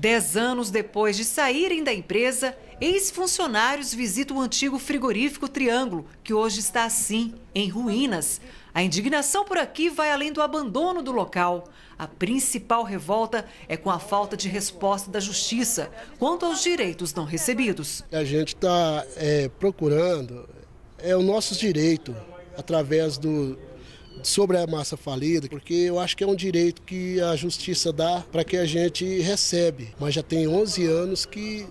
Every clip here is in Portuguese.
10 anos depois de saírem da empresa, ex-funcionários visitam o antigo frigorífico Triângulo, que hoje está assim, em ruínas. A indignação por aqui vai além do abandono do local. A principal revolta é com a falta de resposta da justiça quanto aos direitos não recebidos. A gente está procurando o nosso direito através sobre a massa falida, porque eu acho que é um direito que a justiça dá para que a gente recebe, mas já tem 11 anos que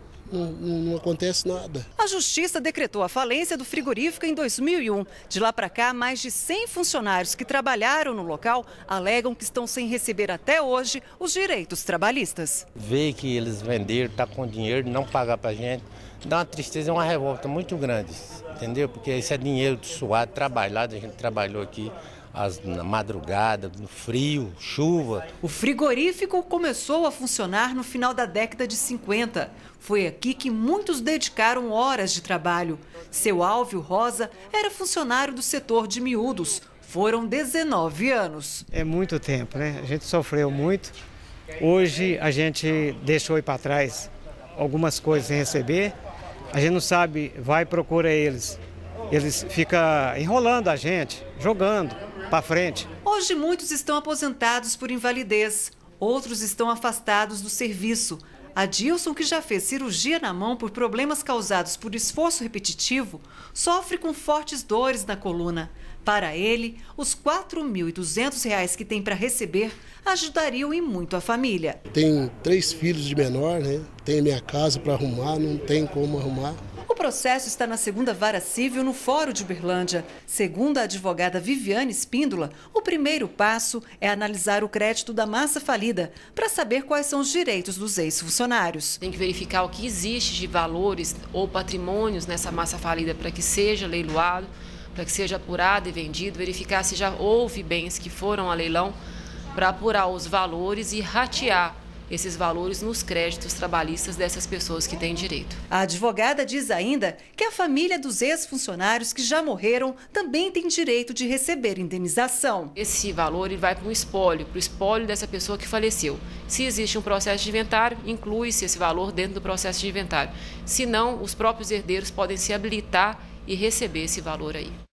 não acontece nada. A justiça decretou a falência do frigorífico em 2001. De lá para cá, mais de 100 funcionários que trabalharam no local alegam que estão sem receber até hoje os direitos trabalhistas. Ver que eles venderam, tá com dinheiro, não pagar para a gente, dá uma tristeza e uma revolta muito grande, entendeu? Porque isso é dinheiro suado, trabalhado, a gente trabalhou aqui na madrugada, no frio, chuva. O frigorífico começou a funcionar no final da década de 50. Foi aqui que muitos dedicaram horas de trabalho. Seu Álvio Rosa era funcionário do setor de miúdos. Foram 19 anos. É muito tempo, né? A gente sofreu muito. Hoje a gente deixou ir para trás algumas coisas sem receber. A gente não sabe, vai e procura eles. Eles ficam enrolando a gente, jogando para frente. Hoje muitos estão aposentados por invalidez, outros estão afastados do serviço. Adilson, que já fez cirurgia na mão por problemas causados por esforço repetitivo, sofre com fortes dores na coluna. Para ele, os R$ 4.200 que tem para receber ajudariam em muito a família. Tem 3 filhos de menor, né? Tem minha casa para arrumar, não tem como arrumar. O processo está na 2ª Vara Civil no Fórum de Uberlândia. Segundo a advogada Viviane Espíndola, o primeiro passo é analisar o crédito da massa falida para saber quais são os direitos dos ex-funcionários. Tem que verificar o que existe de valores ou patrimônios nessa massa falida para que seja leiloado, para que seja apurado e vendido, verificar se já houve bens que foram a leilão para apurar os valores e ratear esses valores nos créditos trabalhistas dessas pessoas que têm direito. A advogada diz ainda que a família dos ex-funcionários que já morreram também tem direito de receber indenização. Esse valor ele vai para o espólio dessa pessoa que faleceu. Se existe um processo de inventário, inclui-se esse valor dentro do processo de inventário. Se não, os próprios herdeiros podem se habilitar e receber esse valor aí.